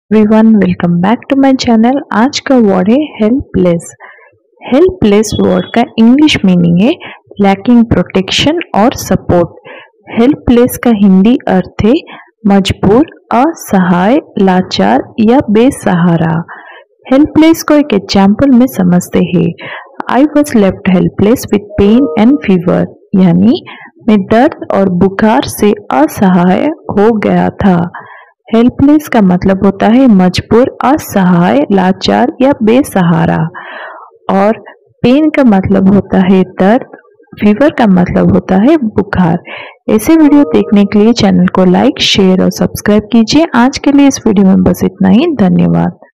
Everyone, welcome back to my channel. आज का word है हेल्पलेस। हेल्पलेस वर्ड का इंग्लिश मीनिंग है लैकिंग प्रोटेक्शन और सपोर्ट। हेल्पलेस का हिंदी अर्थ है मजबूर, असहाय, लाचार या बेसहारा। हेल्पलेस को एक एग्जाम्पल में समझते हैं। I was left helpless with pain and fever, यानी मैं दर्द और बुखार से असहाय हो गया था। हेल्पलेस का मतलब होता है मजबूर, असहाय, लाचार या बेसहारा। और पेन का मतलब होता है दर्द, फीवर का मतलब होता है बुखार। ऐसे वीडियो देखने के लिए चैनल को लाइक, शेयर और सब्सक्राइब कीजिए। आज के लिए इस वीडियो में बस इतना ही। धन्यवाद।